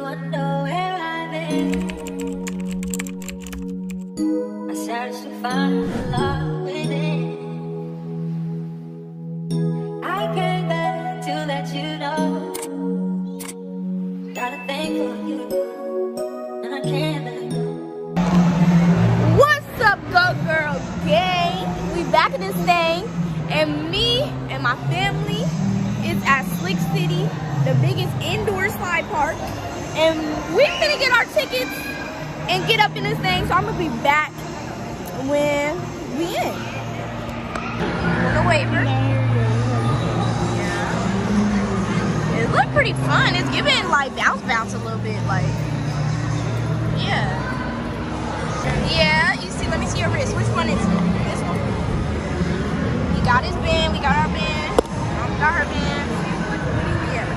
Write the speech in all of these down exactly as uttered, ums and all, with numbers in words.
wonder where I've been. I searched to find the love within. I came back to let you know. Got a thing for you, and I can't let go. What's up, Go Girl gang? We back in this thing, and me and my family is at Slick City, the biggest indoor slide park, and we're gonna get our tickets and get up in this thing. So I'm gonna be back when we in. The waiver. Yeah. It looked pretty fun. It's giving like bounce bounce a little bit, like yeah. Yeah, you see, let me see your wrist. Which one is it? This one? He got his band, we got our band, we got her band. Yeah.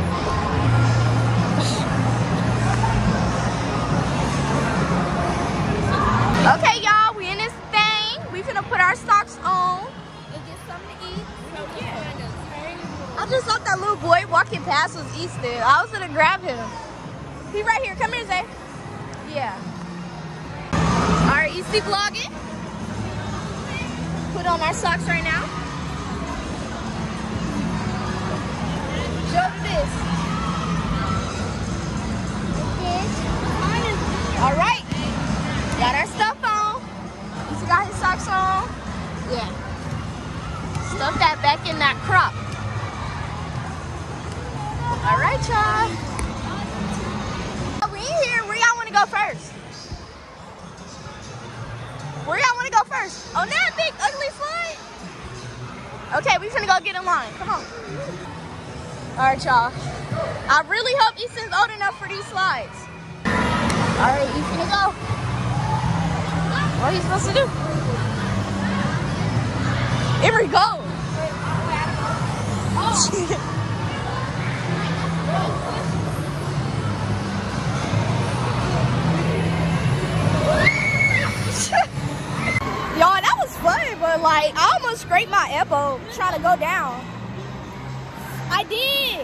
Okay, y'all, we in this thing. We finna put our socks on and get something to eat. So, yeah. I just thought that little boy walking past was Easton. I was gonna grab him. He right here. Come here, Zay. Yeah. All right, Easty vlogging. Put on our socks right now. Show them this. All right. Got our stuff on. Easy got his socks on. Yeah. Stuff that back in that crop. All right, y'all. We in here. Where y'all want to go first? Where y'all want to go first? On that big ugly slide? Okay, we finna go get in line. Come on. All right, y'all. I really hope Easton's old enough for these slides. All right, you finna go. What are you supposed to do? Here we go. Oh. Y'all, that was fun, but like I almost scraped my elbow trying to go down. I did.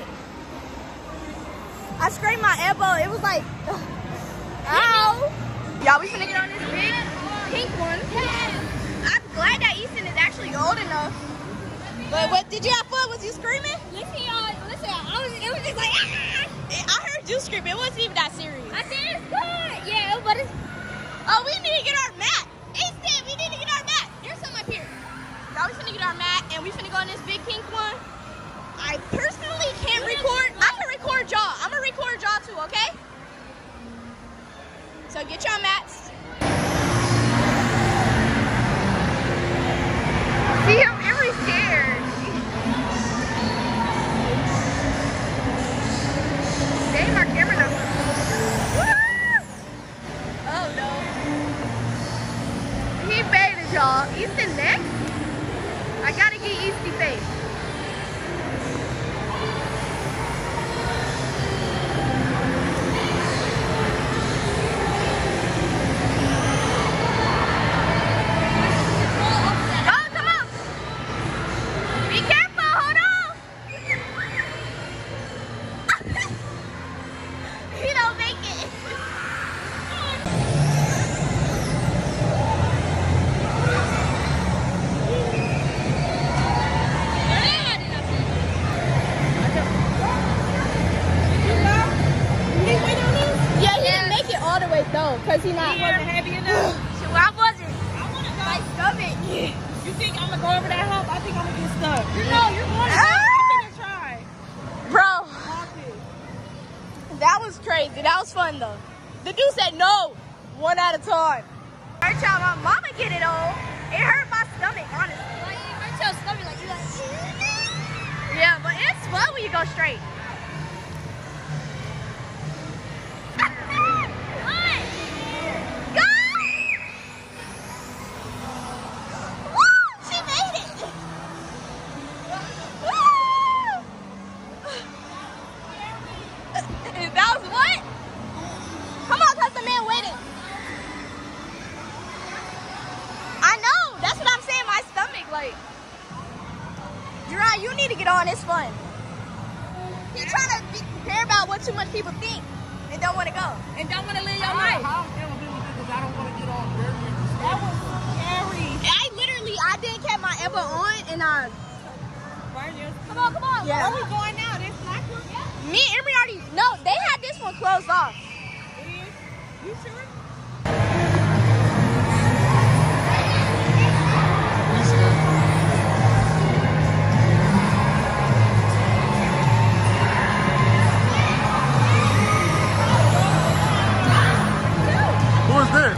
I scraped my elbow. It was like, ugh. Ow. Y'all, we finna get on this big pink one. I'm glad that Easton is actually old enough. But what, did you have fun? Was you screaming? Listen, y'all. Listen, I was. It was just like. Ah! I heard you scream. It wasn't even that serious. I said it's good. Yeah, but it's. Oh, we need to get our mat. Easton, we need to get our mat. There's some up here. Now we finna get our mat, and we finna go on this big pink one. I personally can't record. I can record y'all. I'm gonna record y'all too, okay? So get your mats. See, I'm really scared. Dang, our camera knows. Oh no. He faded, y'all. Easton next. I gotta get Easty face. Because he not Yeah. wasn't heavy enough. So I wasn't. I want to go. My stomach. You think I'm going to go over that hump? I think I'm going to get stuck. You know, you're going to go. I'm going to try. Bro, that was crazy. That was fun, though. The dude said no, one at a time. All right, y'all, my mama get it on. It hurt my stomach, honestly. Like, it hurts your stomach. Like, you like, yeah, but it's fun when you go straight. You need to get on. It's fun. He's trying to be, care about what too much people think and don't want to go. And don't want to live your life. How am I doing because I don't want to get all dirty and That was scary. I literally, I didn't keep my ever on, and I. Come on, come on. Where Yeah. are we going now? This black one? Me and Emery already. No, they had this one closed off. You sure? Who is this?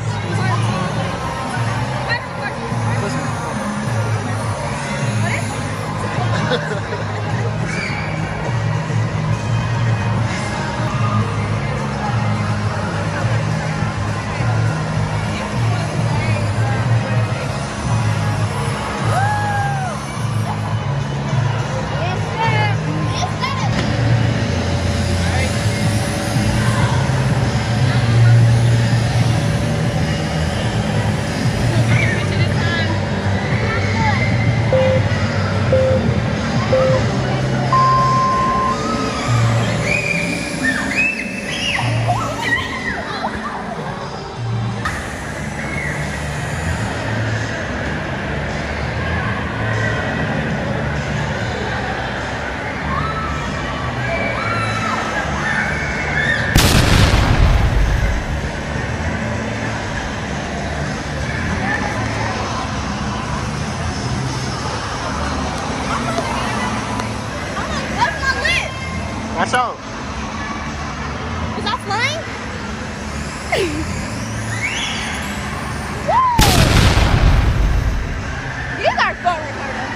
Watch out. Is that flying? These are phone recorders.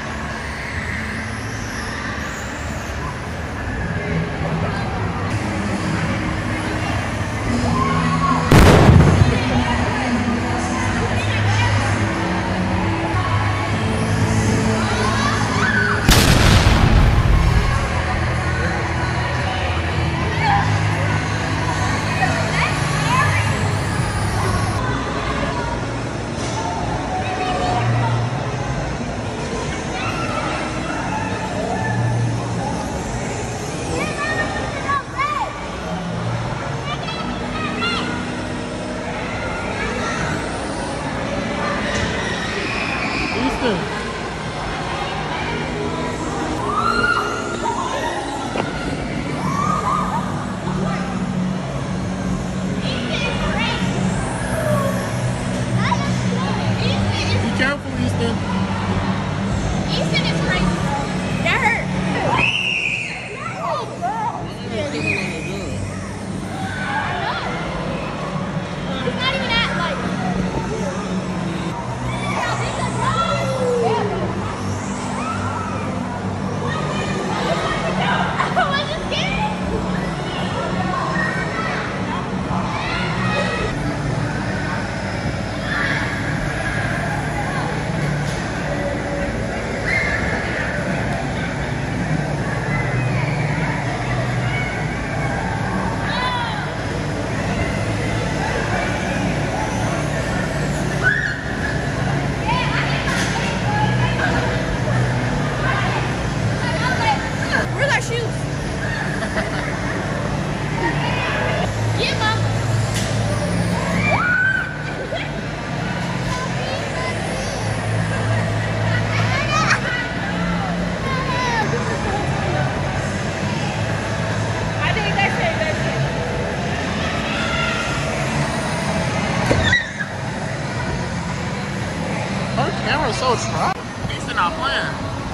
Camera's so trash. These are not playing.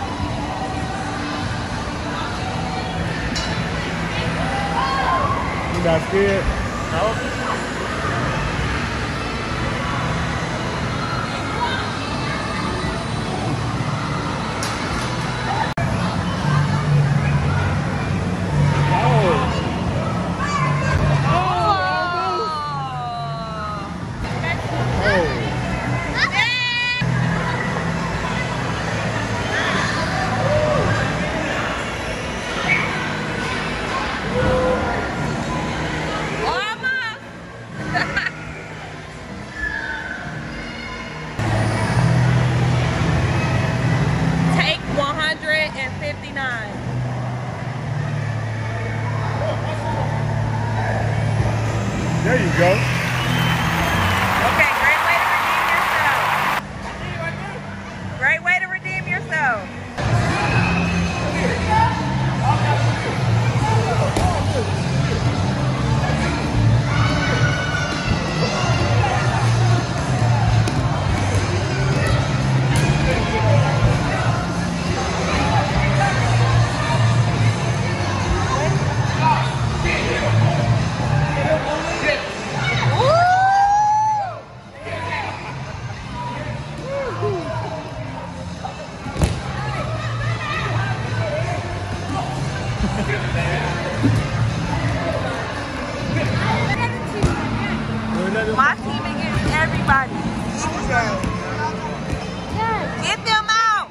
You not scared? No. There you go. Okay, great way to redeem yourself. Great way to redeem yourself. My team against everybody. Get them out.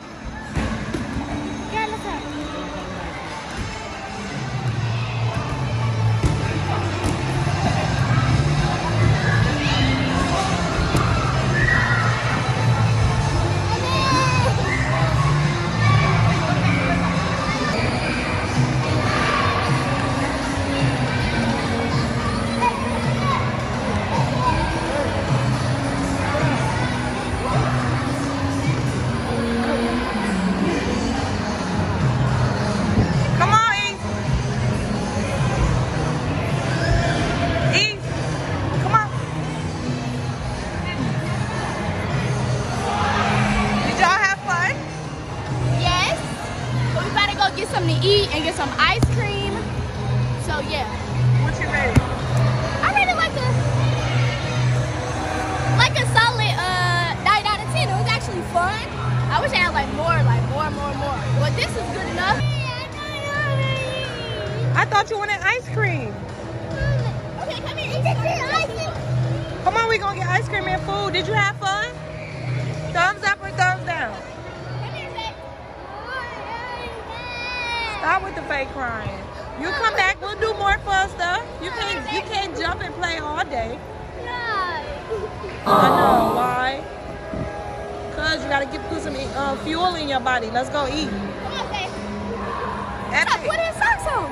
Come on, East. East. Come on. Did y'all have fun? Yes. But we better go get something to eat and get some ice cream. So yeah. What you ready? I really like a like a solid uh nine out of ten. It was actually fun. I wish I had like more, like more, more, more. But this is good enough. I thought you wanted ice cream. Okay, come here. Ice cream. Come on, we gonna get ice cream and food. Did you have fun? Thumbs up or thumbs down? Come here, Zach. Stop with the fake crying. You come back, we'll do more fun stuff. You can't you can't jump and play all day. I know, why? Cause you gotta get put some uh, fuel in your body. Let's go eat. Come on, Zach. Epic. Put his socks on.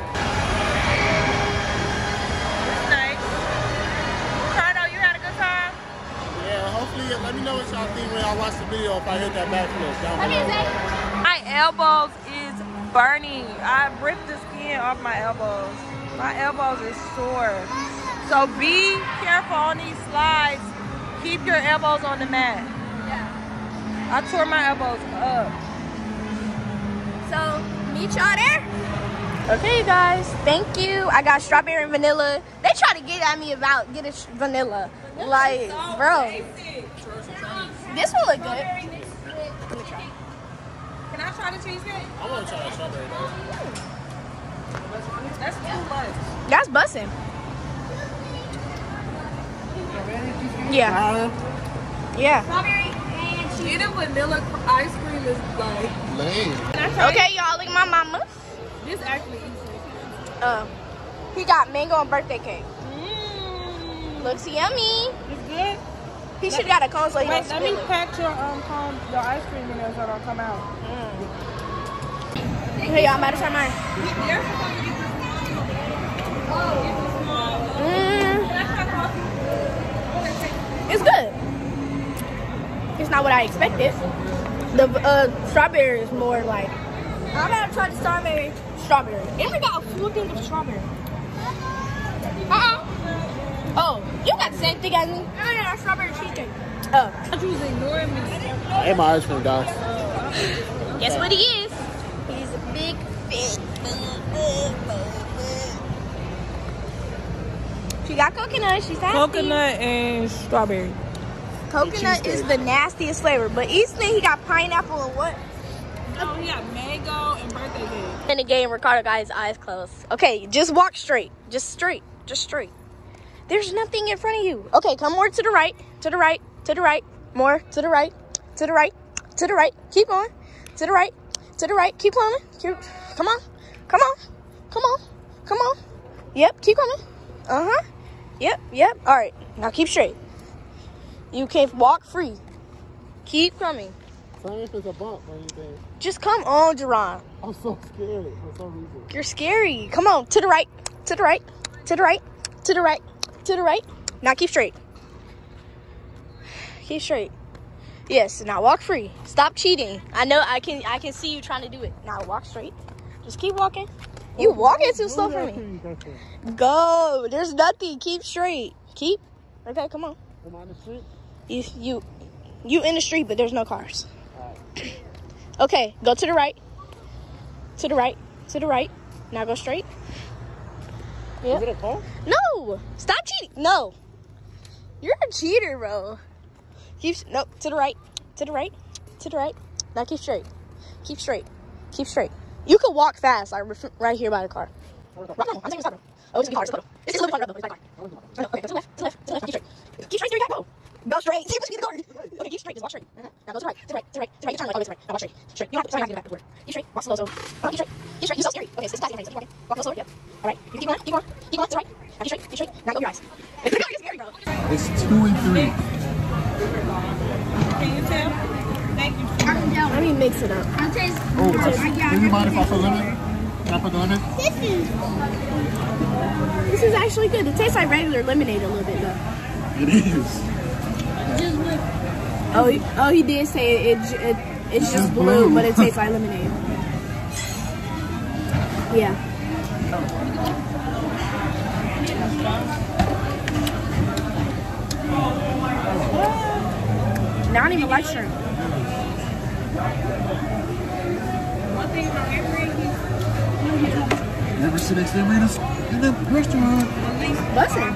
Nice. Cardo, you had a good time? Yeah, hopefully, let me know what y'all think when y'all watch the video if I hit that backflip down Come here, below. Zach. My elbows is burning. I ripped the skin off my elbows. My elbows is sore. So be careful on these slides. Keep your elbows on the mat. Yeah. I tore my elbows up. So, meet y'all there. Okay, you guys. Thank you. I got strawberry and vanilla. They try to get at me about get a sh- vanilla. Like, bro. This will look good. Let me try. Can I try the cheesecake? I want to try that strawberry though. That's too much. That's bussin'. Yeah. Yeah. Eating vanilla ice cream is like Lame. Okay, y'all. Look at my mama. this actually easy. Uh, he got mango and birthday cake. Mm. Looks yummy. It's good. He should have got a cone so he Wait, don't let spill me it. pack your um cone, your ice cream in there so it don't come out. Here, y'all. I'm about to try mine. Mm. It's good. It's not what I expected. The uh, strawberry is more like. I'm gonna try the strawberry. Strawberry. And we got a full thing of strawberry. Uh-uh. Oh, you got the same thing as me. I got a strawberry cheesecake. Oh. You was ignoring me. I ate my ice cream, guys. Guess what he is? He's a big fish. She got coconut. She's happy. Coconut and strawberry. Coconut is the nastiest flavor, but Easton he got pineapple and what? No, he got mango and birthday cake. In the game, Ricardo got his eyes closed. Okay, just walk straight. Just straight. Just straight. There's nothing in front of you. Okay, come more to the right. To the right. To the right. More to the right. To the right. To the right. Keep going. To the right. To the right. Keep coming. Keep, come on. Come on. Come on. Come on. Yep, keep coming. Uh-huh. Yep, yep. All right, now keep straight. You can walk free. Keep coming. Tell me if it's a bump or anything. Just come on, Jerron. I'm so scared for some reason. You're scary. Come on, to the right, to the right, to the right, to the right, to the right, Now keep straight. Keep straight. Yes, now walk free. Stop cheating. I know I can I can see you trying to do it. Now walk straight. Just keep walking. You walking too slow for me. Go. There's nothing. Keep straight. Keep. Okay, come on. Am I in the street? You you you in the street, but there's no cars. Okay, go to the right. To the right. To the right. Now go straight. Is it a car? No. Stop cheating. No. You're a cheater, bro. Keep no to the right. To the right. To the right. Now keep straight. Keep straight. Keep straight. You can walk fast, like right here by the car. No, I'm taking a stop. Oh, it's a car. It's a photo. It's a little bit farther, but it's by the car. Okay, go to the left. To the left. To the left. Keep straight. Keep straight. There you go. Go straight. See if it's the car. Okay, keep straight. Just walk straight. Now go to the right. To the right. To the right. To the right. You turn like always right. Now walk straight. Straight. You don't have to, you don't have to get back to work. Keep straight. Walk slow. So. Oh, keep straight. Keep straight. You're so scary. Okay, so it's fast. Keep walking. Walk a little slower. Yep. All right. You keep going. Keep going. Keep going. To the right. Now keep straight. Keep straight. Now go your eyes. You're scary, bro. It's two and three. Can you tell? Thank you. Let me mix it up. Oh, do you mind if I put lemon? Can I put the lemon? This is actually good. It tastes like regular lemonade a little bit, though. It is. Oh, he, oh, he did say it. it, it it's just blue, blue, but it tastes like lemonade. Yeah. Now I don't even like shrimp. You ever sit next to them in the restaurant? Listen.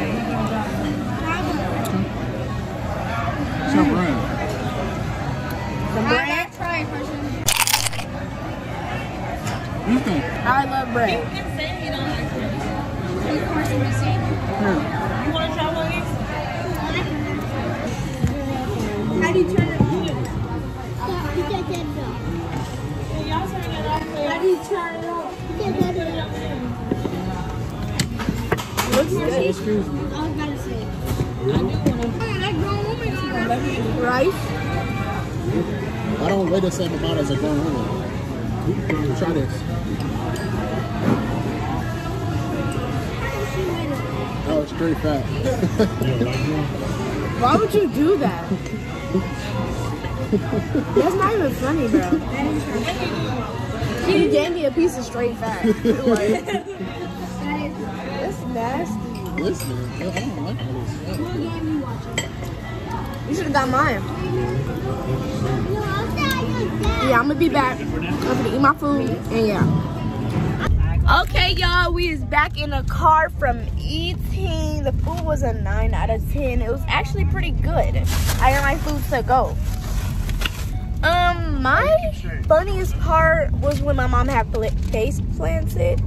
Some bread. Some bread. What do you think? I love bread. You want to try one of these? How do you turn it on? Y'all turn it off. How do you turn it on? Looks good. Excuse me. I was about to say. Rice? I don't weigh the same amount as a grown woman. Try this. Oh, it's straight fat. Why would you do that? That's not even funny, bro. You gave me a piece of straight fat. Like, that's nasty. Listen, I don't like this. You should have got mine. Yeah, I'm gonna be back. I'm gonna eat my food, and yeah. Okay, y'all, we is back in the car from eating. The food was a nine out of ten. It was actually pretty good. I got my food to go. Um, my funniest part was when my mom had face planted.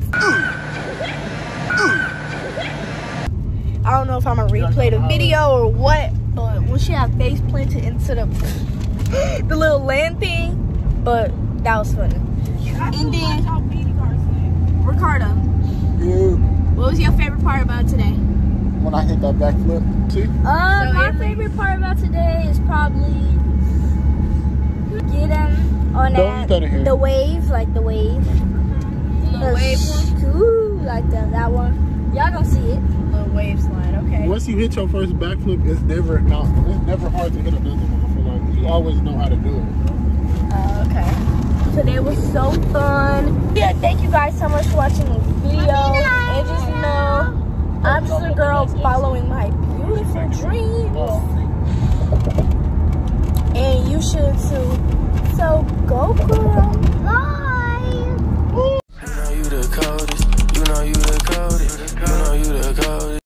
I don't know if I'm gonna replay the video or what, but when she had face planted into the the little land thing, but that was funny. And then Ricardo, Yeah. what was your favorite part about today? When I hit that backflip, see? Uh, So my every- favorite part about today is probably getting on Don't that cut it here. the wave, like the wave. The wave one? Ooh, like the, that one. Y'all don't see it. Little wave slide, okay. Once you hit your first backflip, it's never not, it's never hard to hit another one. I feel like you always know how to do it. Uh, okay. Today was so fun. Yeah, thank you guys so much for watching the video. And just know, I'm just a girl following my beautiful dreams. And you should too.